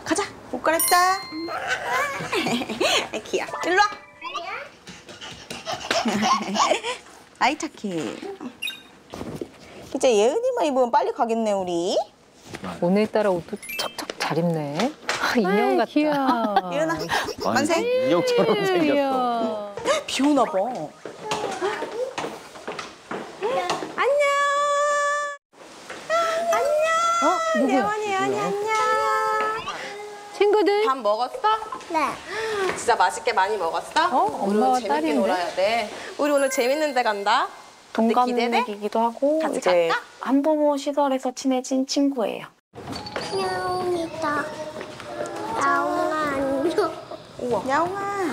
가자. 옷 갈아입자. 귀여워. 일로 와. 아이 착해. 이제 예은이만 입으면 빨리 가겠네 우리. 오늘따라 옷도 척척 잘 입네. 인형 같다. 귀여워. 예은아 만세. 인형처럼 생겼어. 귀여워. 비 오나 봐. 누구야? 예원이 안녕. 친구들? 밥 먹었어? 네. 진짜 맛있게 많이 먹었어? 우리 엄마와 오늘 재밌게 딸인데? 놀아야 돼. 우리 오늘 재밌는 데 간다. 근데 기대돼? 동갑내기기도 하고 같이 이제 갈까? 한부모 시설에서 친해진 친구예요. 야옹이다. 야옹아 안녕. 야옹아.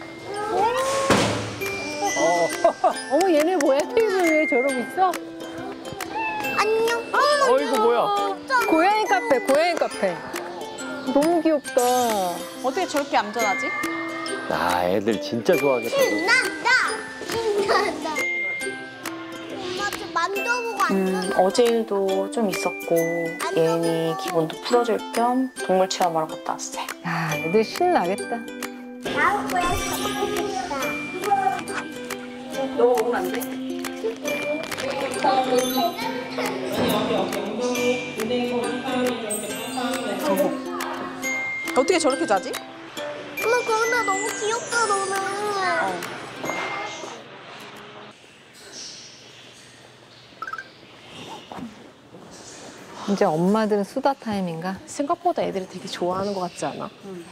어머 얘네 뭐야? 테이블 위에 저러고 있어? 안녕. 어이구 뭐야? 고양이 카페, 고양이 카페. 너무 귀엽다. 어떻게 저렇게 얌전하지? 아 애들 진짜 좋아하겠다. 신난다. 엄마 좀 만져보고 앉아. 어제 일도 좀 있었고 예은이 기분도 풀어줄 겸 동물 체험하러 갔다 왔어요. 야, 애들 신나겠다. 나올 거야. 잡아보겠다. 너 오면 안 돼? 어떻게 저렇게 자지? 엄마 거기다 너무 귀엽다 너는. 이제 엄마들은 수다 타임인가? 생각보다 애들이 되게 좋아하는 것 같지 않아?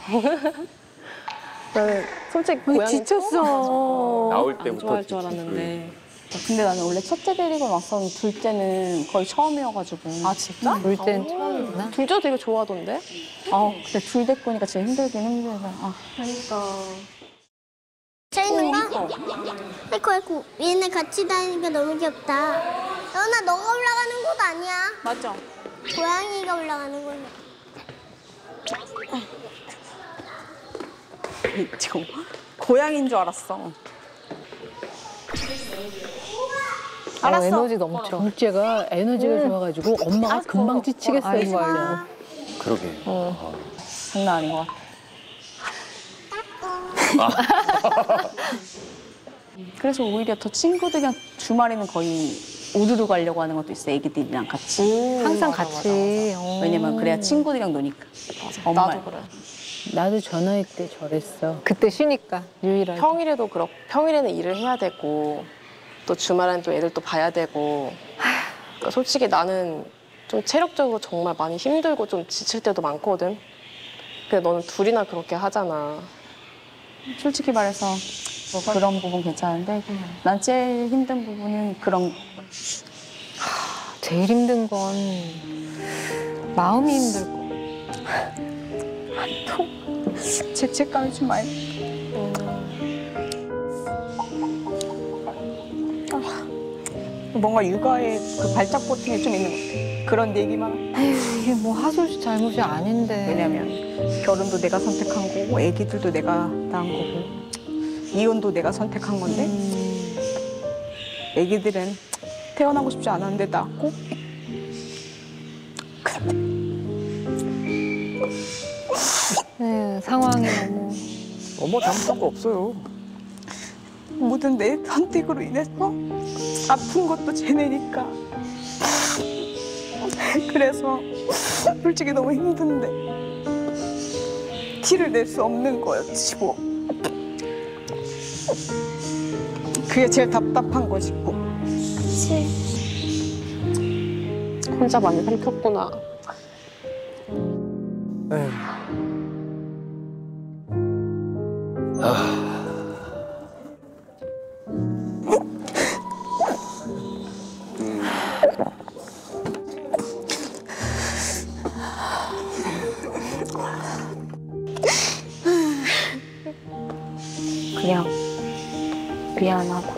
나는 솔직히 고양이 지쳤어. 나올 안 때부터 좋아할 줄 지치지. 알았는데. 근데 나는 원래 첫째 데리고 나서 둘째는 거의 처음이어가지고. 아 진짜? 볼 땐 처음이구나. 둘째 되게 좋아하던데? 근데 둘 데리고 오니까 진짜 힘들긴 힘들다. 그러니까. 재밌는 거? 아이고 얘네 같이 다니니까 너무 귀엽다. 연아 너가 올라가는 곳 아니야. 맞아. 고양이가 올라가는 곳. 지금 고양이인 줄 알았어. 알았어. 에너지 넘쳐. 둘째가 에너지가 좋아가지고 엄마가 금방 지치겠어 아이고, 이거. 아이고. 그러게. 장난 아닌 것 같아. 그래서 오히려 더 친구들이랑 주말에는 거의 우르르 가려고 하는 것도 있어, 애기들이랑 같이. 항상 같이. 왜냐면 그래야 친구들이랑 노니까. 엄마. 나도 그래. 나도 전화할 때 저랬어. 그때 쉬니까 유일하게. 평일에도 그렇고 평일에는 일을 해야 되고 또 주말에는 또 애들 또 봐야 되고 그러니까 솔직히 나는 좀 체력적으로 정말 많이 힘들고 좀 지칠 때도 많거든. 근데 너는 둘이나 그렇게 하잖아. 솔직히 말해서 그런 부분 괜찮은데 난 제일 힘든 부분은 그런 제일 힘든 건 마음이 힘들고. 죄책감이 좀 많이. 뭔가 육아에 그 발작 보팅이 좀 있는 것 같아. 그런 얘기만. 에휴, 이게 뭐 하솔씨 잘못이 아닌데. 왜냐면 결혼도 내가 선택한 거고 애기들도 내가 낳은 거고 이혼도 내가 선택한 건데 애기들은 태어나고 싶지 않았는데 낳았고 에휴, 상황이 너무. 엄마 잘못한 거 없어요. 모든 내 선택으로 인해서 아픈 것도 쟤네니까 그래서 솔직히 너무 힘든데 티를 낼 수 없는 거였지 뭐. 그게 제일 답답한 것이고. 혼자 많이 삼켰구나. 에휴. 아. 그냥 미안하고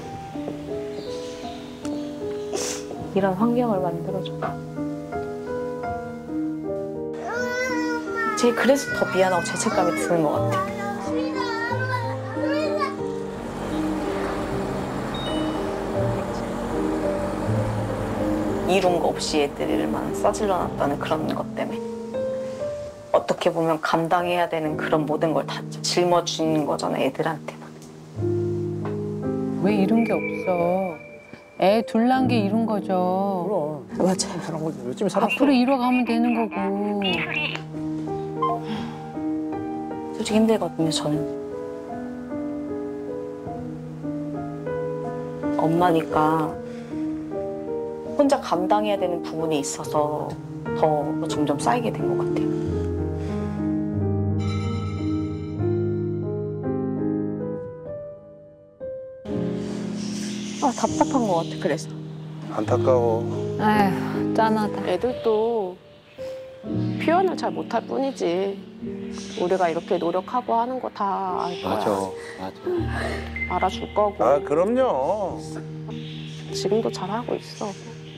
이런 환경을 만들어줘. 제일 그래서 더 미안하고 죄책감이 드는 것 같아. 이룬 거 없이 애들만 싸질러 놨다는 그런 것 때문에. 어떻게 보면 감당해야 되는 그런 모든 걸 다 짊어진 거잖아, 애들한테. 왜 이런 게 없어? 애 둘 난 게 이룬 거죠. 그럼. 맞아. 살은 거지. 요즘에 살았어. 앞으로 이뤄가면 되는 거고. 솔직히 힘들거든요, 저는. 엄마니까 혼자 감당해야 되는 부분이 있어서 더 점점 쌓이게 된 것 같아요. 답답한 것 같아. 그래서 안타까워. 아휴, 짠하다. 애들도 표현을 잘 못할 뿐이지. 우리가 이렇게 노력하고 하는 거 다 알 거야. 맞아. 맞아. 알아줄 거고. 아, 그럼요. 지금도 잘하고 있어.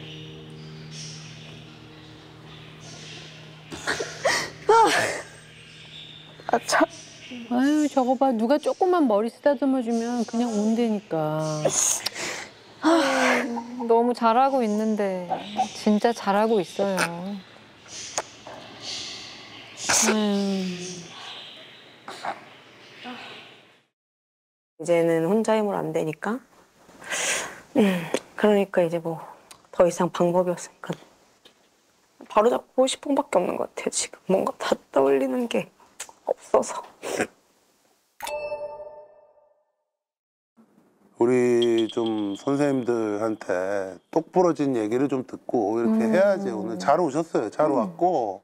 참. 아유, 저거 봐. 누가 조금만 머리 쓰다듬어주면 그냥 온다니까. 너무 잘하고 있는데 진짜 잘하고 있어요. 이제는 혼자 힘으로 안 되니까. 그러니까 이제 뭐 더 이상 방법이 없으니까 바로 잡고 싶은 밖에 없는 것 같아요, 지금. 뭔가 다 떠올리는 게 없어서. 우리 좀 선생님들한테 똑부러진 얘기를 좀 듣고 이렇게 해야지. 오늘 잘 오셨어요. 잘 왔고.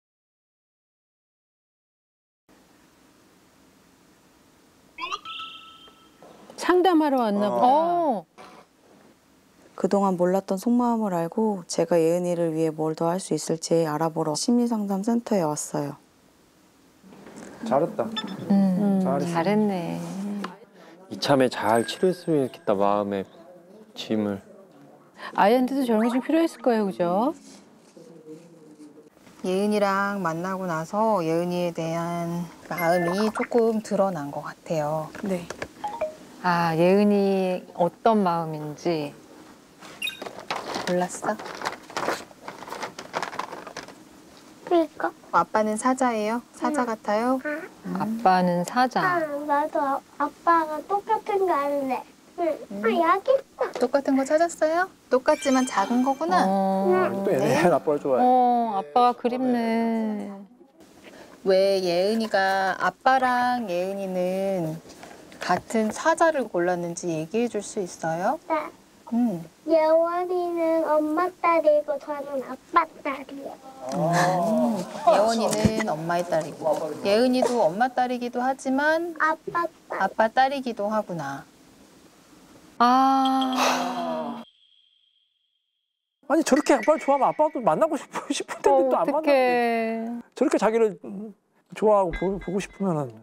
상담하러 왔나 보다. 어. 그동안 몰랐던 속마음을 알고 제가 예은이를 위해 뭘 더 할 수 있을지 알아보러 심리상담센터에 왔어요. 잘했다. 잘했어. 잘했네. 이참에 잘 치료했으면 좋겠다. 마음의 짐을. 아이한테도 저런 게 좀 필요했을 거예요, 그죠? 예은이랑 만나고 나서 예은이에 대한 마음이 조금 드러난 것 같아요. 네. 아, 예은이 어떤 마음인지. 몰랐어? 그러니까. 아빠는 사자예요? 사자 같아요? 아빠는 사자. 나도 아빠가 똑같은 거 할래. 응. 여기 있다. 똑같은 거 찾았어요? 똑같지만 작은 거구나. 또 얘네 아빠를 좋아해. 아빠가 그립네. 왜 예은이가 아빠랑 예은이는 같은 사자를 골랐는지 얘기해 줄 수 있어요? 네. 예원이는 엄마 딸이고 저는 아빠 딸이에요. 예원이는 엄마의 딸이고 예은이도 엄마 딸이기도 하지만 아빠 딸. 아빠 딸이기도 하구나. 아, 아니 저렇게 아빠를 좋아하면 아빠도 만나고 싶을 텐데 또 안 만나. 어떡해. 저렇게 자기를 좋아하고 보고 싶으면은.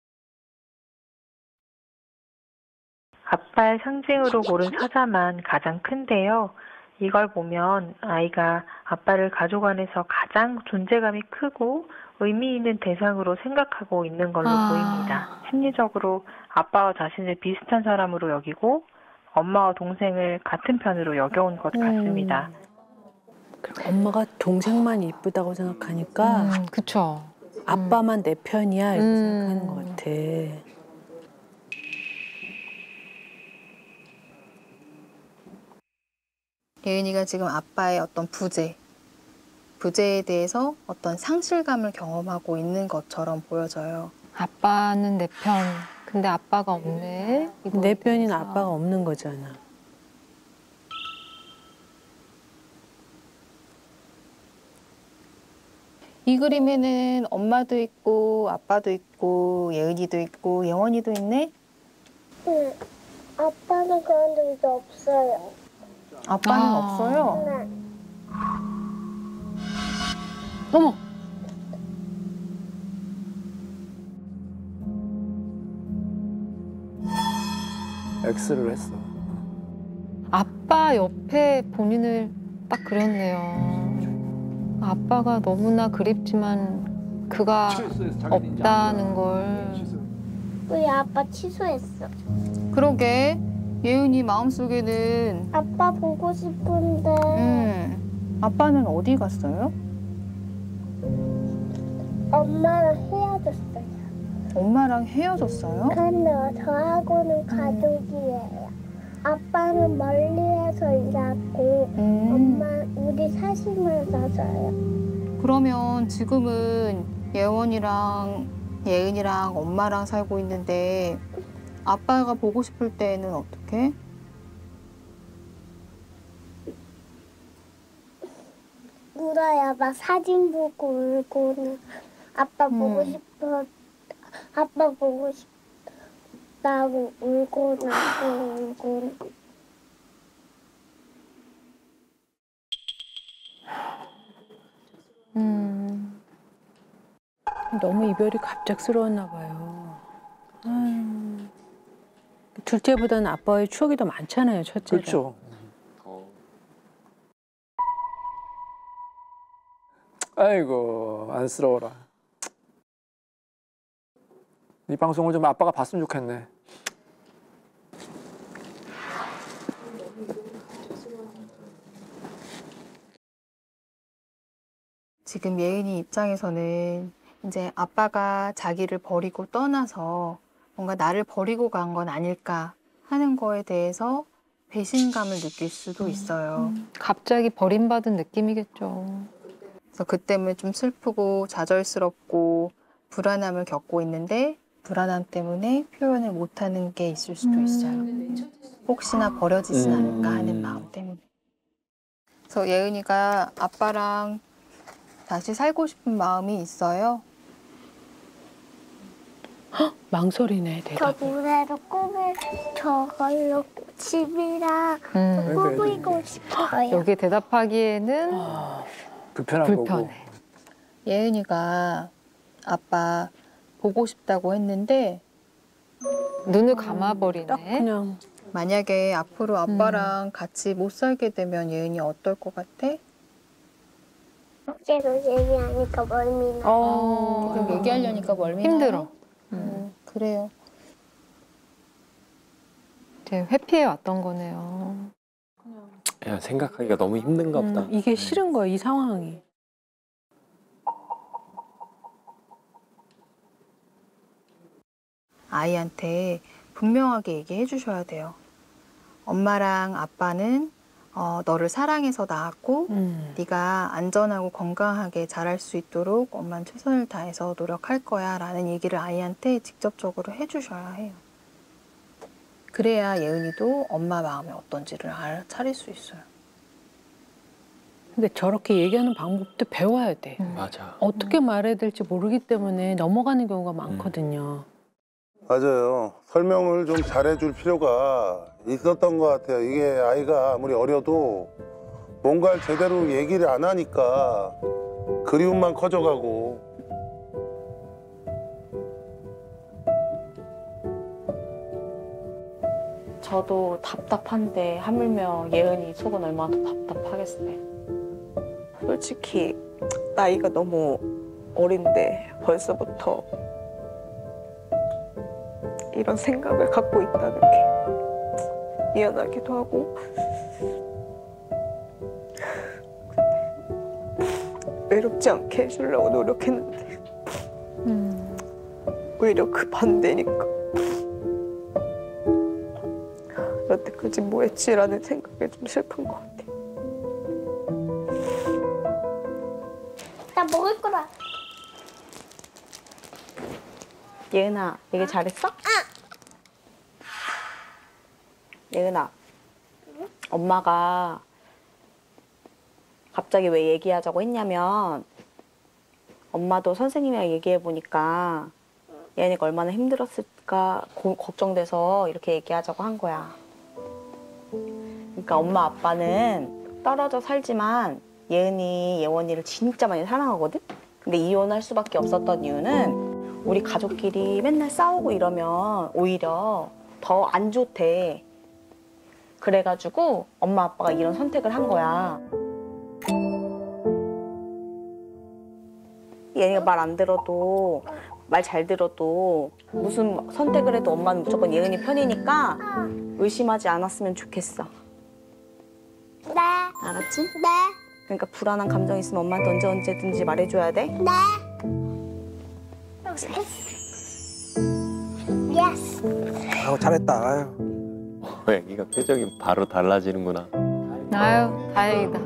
아빠의 상징으로 고른 사자만 가장 큰데요. 이걸 보면 아이가 아빠를 가족 안에서 가장 존재감이 크고 의미 있는 대상으로 생각하고 있는 걸로 보입니다. 심리적으로 아빠와 자신을 비슷한 사람으로 여기고 엄마와 동생을 같은 편으로 여겨온 것 같습니다. 엄마가 동생만 이쁘다고 생각하니까 그쵸. 아빠만 내 편이야 이렇게 생각하는 것 같아. 예은이가 지금 아빠의 어떤 부재에 대해서 어떤 상실감을 경험하고 있는 것처럼 보여져요. 아빠는 내 편. 근데 아빠가 없네. 내 편인 아빠가 없는 거잖아. 이 그림에는 엄마도 있고 아빠도 있고 예은이도 있고 예원이도 있네. 응. 아빠는 그런데 이제 없어요. 아빠는 없어요. 네. 어머. X를 했어. 아빠 옆에 본인을 딱 그렸네요. 아빠가 너무나 그립지만 그가 없다는 걸. 우리 아빠 취소했어. 그러게 예은이 마음속에는 아빠 보고 싶은데. 아빠는 어디 갔어요? 엄마랑 헤어졌어요. 엄마랑 헤어졌어요? 근데 저하고는 가족이에요. 아빠는 멀리에서 일하고 엄마 우리 사시면서 살아요. 그러면 지금은 예원이랑 예은이랑 엄마랑 살고 있는데 아빠가 보고 싶을 때는 어떻게? 울어요. 막 사진 보고 울고는 아빠 보고 싶어. 아빠 보고 싶다고 울고 나고 울고. 너무 이별이 갑작스러웠나 봐요. 아유. 둘째보다는 아빠의 추억이 더 많잖아요, 첫째가. 그렇죠. 아이고 안쓰러워라. 이 방송을 좀 아빠가 봤으면 좋겠네. 지금 예은이 입장에서는 이제 아빠가 자기를 버리고 떠나서 뭔가 나를 버리고 간 건 아닐까 하는 거에 대해서 배신감을 느낄 수도 있어요. 갑자기 버림받은 느낌이겠죠. 그래서 그 때문에 좀 슬프고 좌절스럽고 불안함을 겪고 있는데 불안함 때문에 표현을 못하는 게 있을 수도 있어요. 혹시나 버려지진 않을까 하는 마음 때문에. 그래서 예은이가 아빠랑 다시 살고 싶은 마음이 있어요. 망설이네, 저 대답. 노래로 꿈을 저걸로 집이랑 꾸미고 싶어요. 여기에 대답하기에는 불편한 거고. 불편해. 예은이가 아빠 보고 싶다고 했는데 눈을 감아버리네. 딱 그냥 만약에 앞으로 아빠랑 같이 못 살게 되면 예은이 어떨 것 같아? 계속 얘기하니까 멀미 나. 계속 얘기하려니까 멀미나요? 힘들어. 그래요. 이제 회피해 왔던 거네요. 야, 생각하기가 너무 힘든가 보다. 이게 싫은 거야, 이 상황이. 아이한테 분명하게 얘기해 주셔야 돼요. 엄마랑 아빠는 너를 사랑해서 낳았고 네가 안전하고 건강하게 자랄 수 있도록 엄마는 최선을 다해서 노력할 거야 라는 얘기를 아이한테 직접적으로 해주셔야 해요. 그래야 예은이도 엄마 마음이 어떤지를 알아차릴 수 있어요. 근데 저렇게 얘기하는 방법도 배워야 돼. 맞아. 어떻게 말해야 될지 모르기 때문에 넘어가는 경우가 많거든요. 맞아요. 설명을 좀 잘해줄 필요가 있었던 것 같아요. 이게 아이가 아무리 어려도 뭔가를 제대로 얘기를 안 하니까 그리움만 커져가고. 저도 답답한데 하물며 예은이 속은 얼마나 더 답답하겠어요. 솔직히 나이가 너무 어린데 벌써부터 이런 생각을 갖고 있다는 게 미안하기도 하고 외롭지 않게 해주려고 노력했는데 오히려 그 반대니까 여태까지 뭐 했지라는 생각에 좀 슬픈 것 같아. 나 먹을 거라. 예은아, 얘기 잘했어? 예은아, 엄마가 갑자기 왜 얘기하자고 했냐면 엄마도 선생님이랑 얘기해보니까 예은이가 얼마나 힘들었을까 걱정돼서 이렇게 얘기하자고 한 거야. 그러니까 엄마 아빠는 떨어져 살지만 예은이, 예원이를 진짜 많이 사랑하거든? 근데 이혼할 수밖에 없었던 이유는 우리 가족끼리 맨날 싸우고 이러면 오히려 더 안 좋대. 그래가지고 엄마 아빠가 이런 선택을 한 거야. 얘네가 말 안 들어도 말 잘 들어도 무슨 선택을 해도 엄마는 무조건 예은이 편이니까 의심하지 않았으면 좋겠어. 네. 알았지? 네. 그러니까 불안한 감정 있으면 엄마한테 언제든지 말해줘야 돼. 네. Yes. 아유, 잘했다. 아유. 애기가 표정이 바로 달라지는구나. 아유, 다행이다.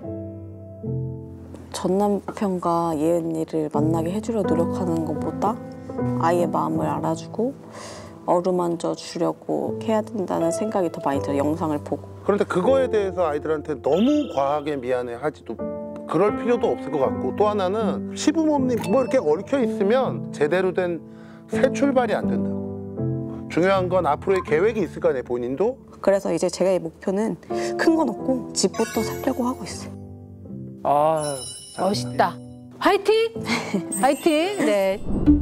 전 남편과 예은이를 만나게 해주려 노력하는 것보다 아이의 마음을 알아주고 어루만져 주려고 해야 된다는 생각이 더 많이 들어요. 영상을 보고. 그런데 그거에 대해서 아이들한테 너무 과하게 미안해하지도 그럴 필요도 없을 것 같고, 또 하나는 시부모님 뭐 이렇게 얽혀 있으면 제대로 된 새 출발이 안 된다고. 중요한 건 앞으로의 계획이 있을 거 아니에요, 본인도. 그래서 이제 제가 의 목표는 큰 건 없고 집부터 살려고 하고 있어요. 아, 멋있다. 화이팅! 화이팅! 네.